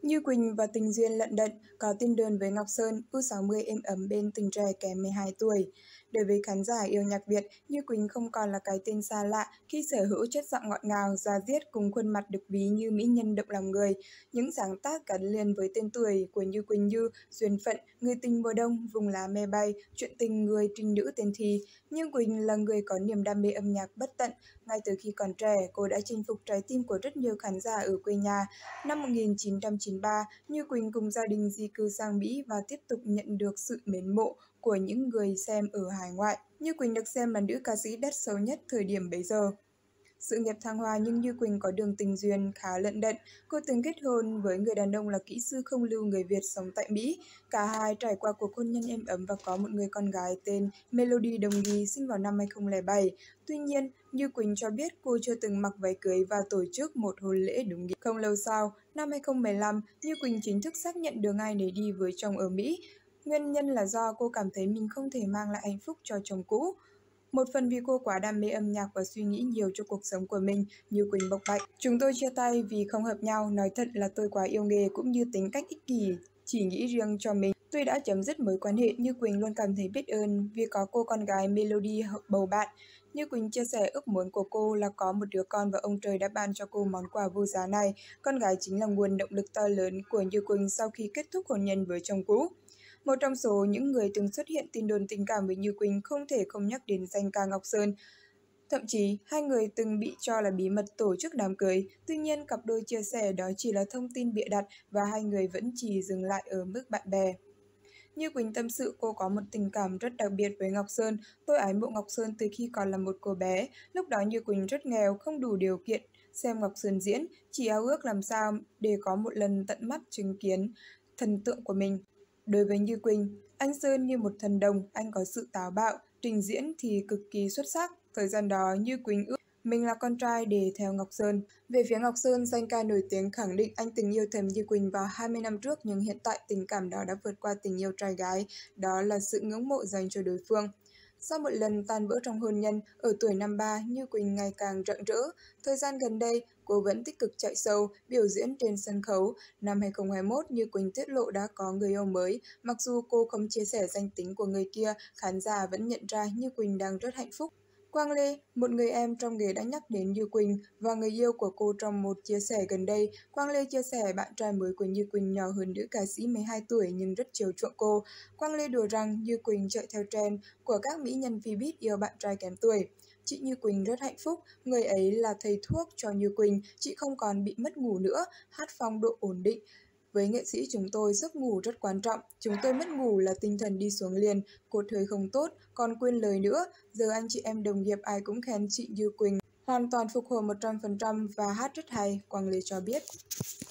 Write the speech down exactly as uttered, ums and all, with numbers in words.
Như Quỳnh và tình duyên lận đận, có tin đồn với Ngọc Sơn, u sáu mươi êm ấm bên tình trẻ kém mười hai tuổi. Đối với khán giả yêu nhạc Việt, Như Quỳnh không còn là cái tên xa lạ khi sở hữu chất giọng ngọt ngào, da diết cùng khuôn mặt được ví như mỹ nhân động lòng người. Những sáng tác gắn liền với tên tuổi của Như Quỳnh như Duyên phận, Người tình mùa đông, Vùng lá me bay, Chuyện tình người trinh nữ tên Thi. Như Quỳnh là người có niềm đam mê âm nhạc bất tận. Ngay từ khi còn trẻ, cô đã chinh phục trái tim của rất nhiều khán giả ở quê nhà. Năm một nghìn chín trăm chín mươi ba, Như Quỳnh cùng gia đình di cư sang Mỹ và tiếp tục nhận được sự mến mộ của những người xem ở hải ngoại. Như Quỳnh được xem là nữ ca sĩ đắt sâu nhất thời điểm bấy giờ. Sự nghiệp thăng hoa nhưng Như Quỳnh có đường tình duyên khá lận đận. Cô từng kết hôn với người đàn ông là kỹ sư không lưu người Việt sống tại Mỹ. Cả hai trải qua cuộc hôn nhân êm ấm và có một người con gái tên Melody Đồng Nghi sinh vào năm hai không không bảy. Tuy nhiên, Như Quỳnh cho biết cô chưa từng mặc váy cưới và tổ chức một hôn lễ đúng nghĩa. Không lâu sau, năm hai không một lăm, Như Quỳnh chính thức xác nhận đường ai nấy đi với chồng ở Mỹ. Nguyên nhân là do cô cảm thấy mình không thể mang lại hạnh phúc cho chồng cũ. Một phần vì cô quá đam mê âm nhạc và suy nghĩ nhiều cho cuộc sống của mình, Như Quỳnh bộc bạch. Chúng tôi chia tay vì không hợp nhau, nói thật là tôi quá yêu nghề cũng như tính cách ích kỷ, chỉ nghĩ riêng cho mình. Tôi đã chấm dứt mối quan hệ, Như Quỳnh luôn cảm thấy biết ơn vì có cô con gái Melody bầu bạn. Như Quỳnh chia sẻ ước muốn của cô là có một đứa con và ông trời đã ban cho cô món quà vô giá này. Con gái chính là nguồn động lực to lớn của Như Quỳnh sau khi kết thúc hôn nhân với chồng cũ. Một trong số những người từng xuất hiện tin đồn tình cảm với Như Quỳnh không thể không nhắc đến danh ca Ngọc Sơn. Thậm chí, hai người từng bị cho là bí mật tổ chức đám cưới. Tuy nhiên, cặp đôi chia sẻ đó chỉ là thông tin bịa đặt và hai người vẫn chỉ dừng lại ở mức bạn bè. Như Quỳnh tâm sự cô có một tình cảm rất đặc biệt với Ngọc Sơn. Tôi ái mộ Ngọc Sơn từ khi còn là một cô bé. Lúc đó Như Quỳnh rất nghèo, không đủ điều kiện xem Ngọc Sơn diễn, chỉ ao ước làm sao để có một lần tận mắt chứng kiến thần tượng của mình. Đối với Như Quỳnh, anh Sơn như một thần đồng, anh có sự táo bạo, trình diễn thì cực kỳ xuất sắc. Thời gian đó, Như Quỳnh ước mình là con trai để theo Ngọc Sơn. Về phía Ngọc Sơn, danh ca nổi tiếng khẳng định anh từng yêu thầm Như Quỳnh vào hai mươi năm trước nhưng hiện tại tình cảm đó đã vượt qua tình yêu trai gái, đó là sự ngưỡng mộ dành cho đối phương. Sau một lần tan vỡ trong hôn nhân, ở tuổi năm ba, Như Quỳnh ngày càng rạng rỡ. Thời gian gần đây, cô vẫn tích cực chạy show, biểu diễn trên sân khấu. Năm hai không hai mốt, Như Quỳnh tiết lộ đã có người yêu mới. Mặc dù cô không chia sẻ danh tính của người kia, khán giả vẫn nhận ra Như Quỳnh đang rất hạnh phúc. Quang Lê, một người em trong nghề đã nhắc đến Như Quỳnh và người yêu của cô trong một chia sẻ gần đây. Quang Lê chia sẻ bạn trai mới của Như Quỳnh nhỏ hơn nữ ca sĩ mười hai tuổi nhưng rất chiều chuộng cô. Quang Lê đùa rằng Như Quỳnh chạy theo trend của các mỹ nhân Vbiz yêu bạn trai kém tuổi. Chị Như Quỳnh rất hạnh phúc, người ấy là thầy thuốc cho Như Quỳnh, chị không còn bị mất ngủ nữa, hát phong độ ổn định. Với nghệ sĩ chúng tôi, giấc ngủ rất quan trọng. Chúng tôi mất ngủ là tinh thần đi xuống liền, cột hơi không tốt, còn quên lời nữa. Giờ anh chị em đồng nghiệp ai cũng khen chị Như Quỳnh hoàn toàn phục hồi một trăm phần trăm và hát rất hay, Quang Lê cho biết.